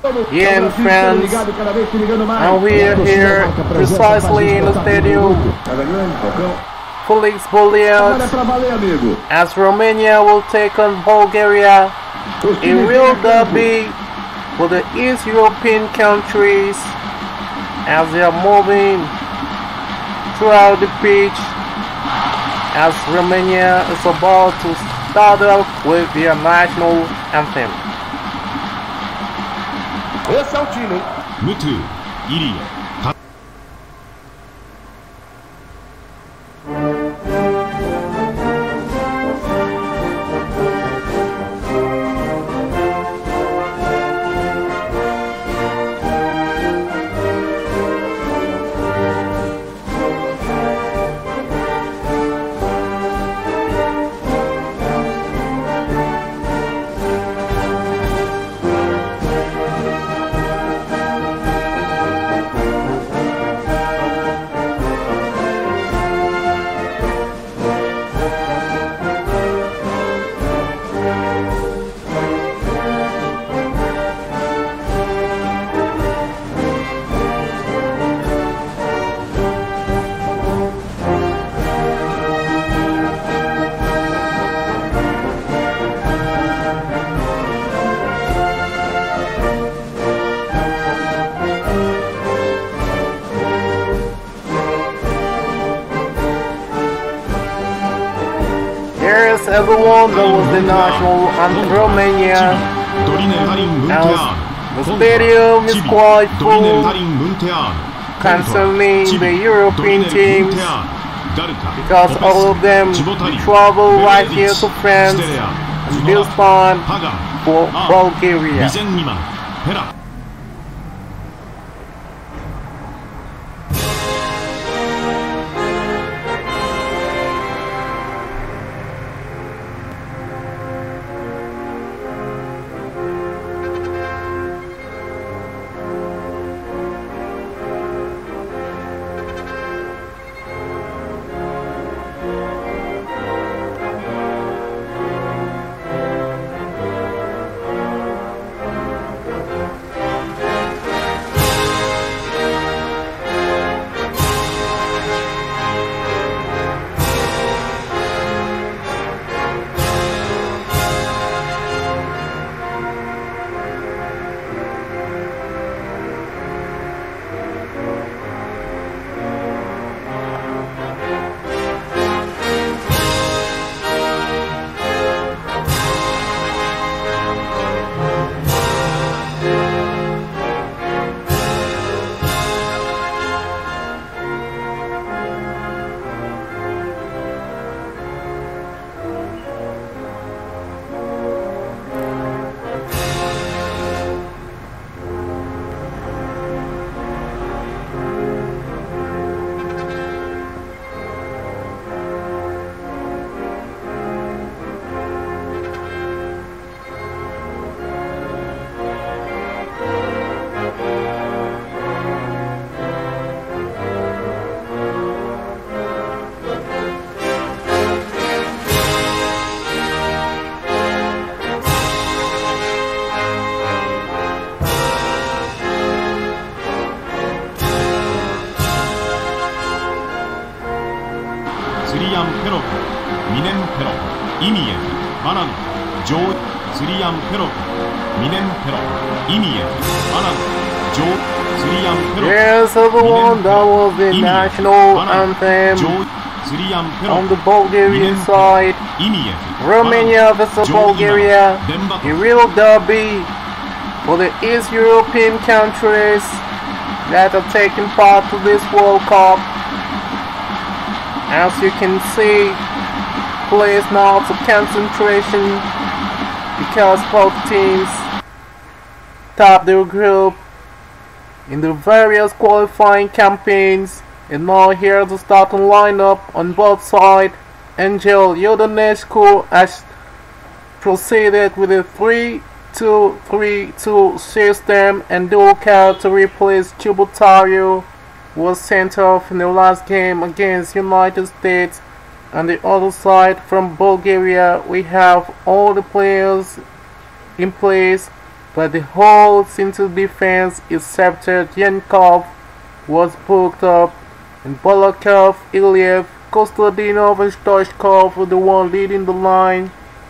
here in France, and we are here precisely in the stadium Felix Bolyai, as Romania will take on Bulgaria. A real derby for the East European countries as they are moving throughout the pitch, as Romania is about to start off with their national anthem. Esse é o time, hein? Mutu, Iria. Here's everyone that was the national anthem of Romania, as the stadium is quite full concerning the European teams, because all of them travel right here to France and this time for Bulgaria. 스리안 페로프, 미넨 페로프, 이미예프, 바난, 조, 스리안 페로프, 미넨 페로프, 이미예프, 바난, 조, 스리안 페로프. Yes, everyone, that was the national anthem on the Bulgarian side. Romania vs Bulgaria, a real derby for the East European countries that are taking part to this World Cup. As you can see, players now to concentration because both teams top their group in the various qualifying campaigns, and now here the starting lineup on both sides. Angel Iordanescu has proceeded with a 3-2-3-2 system, and Dulca to replace Chubutaru was sent off in the last game against United States. On the other side, from Bulgaria, we have all the players in place. but the whole central defense except Yankov was booked up, and Balakov, Iliev, Kostadinov and Stoichkov were the one leading the line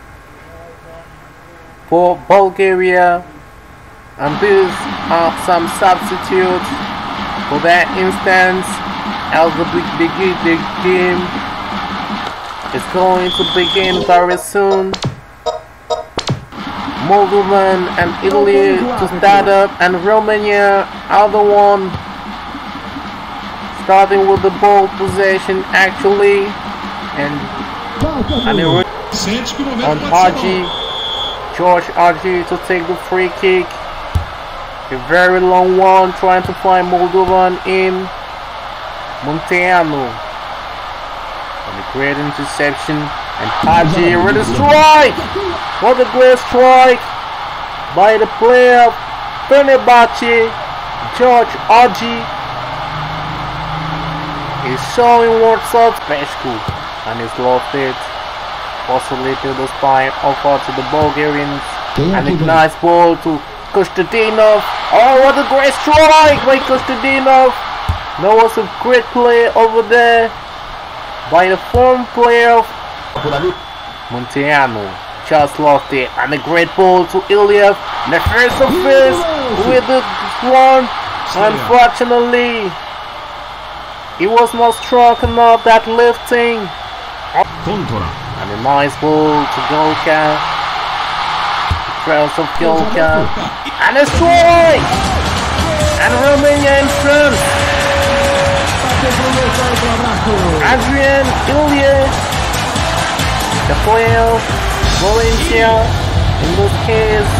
for Bulgaria. And these are some substitutes for that instance, as the game is going to begin very soon. Moldovan and Italy to start up, and Romania are the one starting with the ball possession actually, and on Hagi, George Hagi to take the free kick. A very long one, trying to find Moldovan in Munteanu. And a great interception, and Hagi with a strike! What a great strike by the player of Fenerbahce, George Hagi. He's showing what's up special, and he's lost it. Possibly to the spine offer to the Bulgarians, and a nice ball to Kostadinov. Oh, what a great strike by Kostadinov! That was a great play over there by the former player of Munteanu. Just lost it, and a great ball to Iliev. The first offense with the one. Unfortunately, he was not strong enough that lifting. And a nice ball to Golka. Trails of Golka. And a strike! And Romania in front. Adrian Iliev, the player of Valencia, in this case,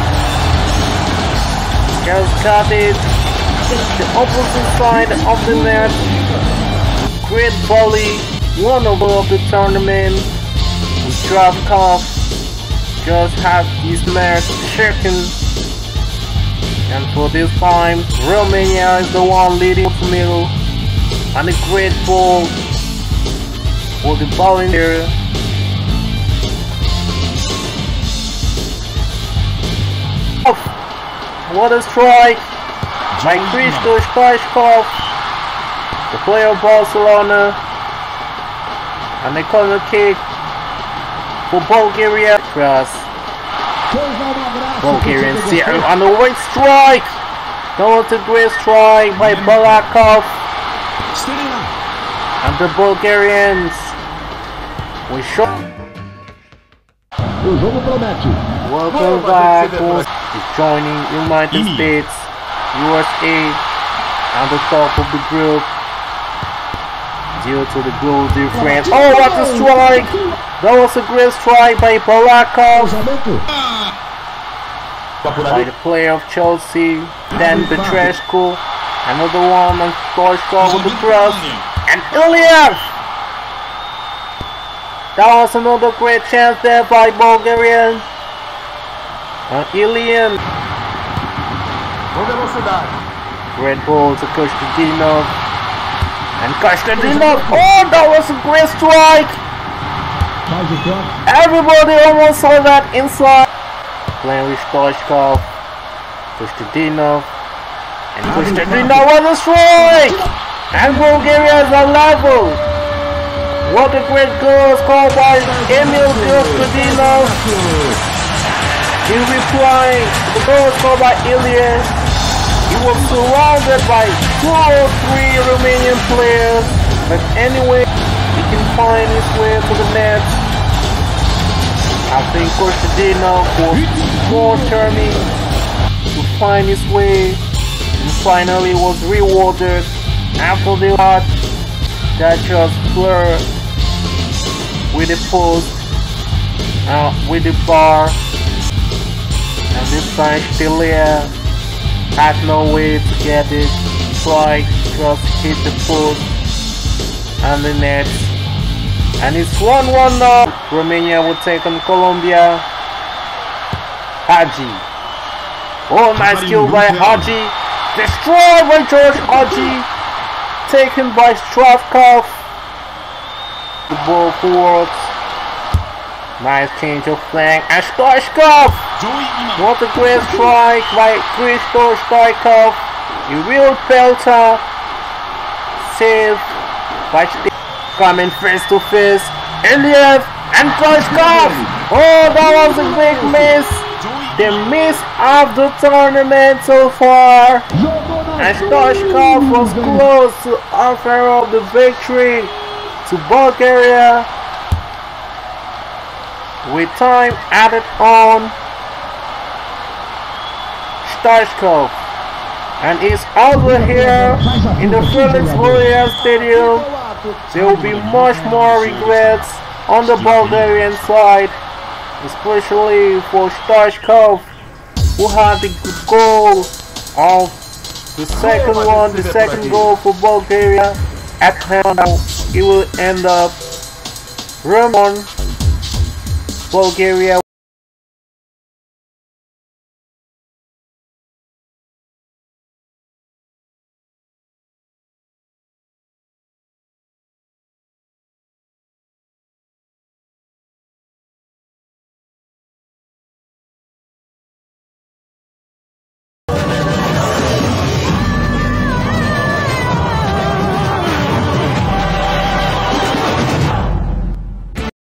just got it the opposite side of the net. Great volley, one of the tournament. Stravkov just had his net shaken, and for this time Romania is the one leading to middle, and a great ball for the volunteer. What a strike by Hristo Stoichkov, the player of Barcelona, and a corner kick for Bulgaria. Cross. Bulgarian zero on the right strike. That was a great strike by Balakov. And the Bulgarians we show. Welcome back for joining United States, USA on the top of the group due to the goal difference. Oh, what a strike! That was a great strike by Balakov, by the player of Chelsea. Then Petrescu, another one on Stoichkov with the cross, and Iliev. That was another great chance there by Bulgaria. Ilian. Great ball to Kostadinov. And Kostadinov. Oh, that was a great strike. Everybody almost saw that inside. Playing with Stoichkov. Kostadinov. And Kostadinov was a strike. And Bulgaria is on level. What a great goal scored by Emil Kostadinov. In reply, the goal scored by Iliev. He was surrounded by 2 or 3 Romanian players, but anyway, he can find his way to the net. I think Kostadinov was more charming to find his way, and finally was rewarded after the shot that just blurred with the post, with the bar. And this time Stilia had no way to get it, tried just hit the post and the net, and it's 1-1 now. Romania will take on Colombia. Hagi. Oh, nice kill by Hagi. Destroyed by George Hagi. Taken by Stravkov. The ball forwards. Nice change of flank, and Stoichkov! What a great strike by Krzysztof Stoichkov. He will Pelta. Save by coming face to face. Iliev and Stoichkov! Oh, that was a big miss! The miss of the tournament so far. And Stoichkov was close to offer up the victory to Bulgaria. With time added on, Stoichkov, and he's over here in the Felix Warrior Stadium. There will be much more regrets on the Bulgarian side, especially for Stoichkov, who had the goal of the second goal for Bulgaria. At hand, he will end up Roman. Bulgaria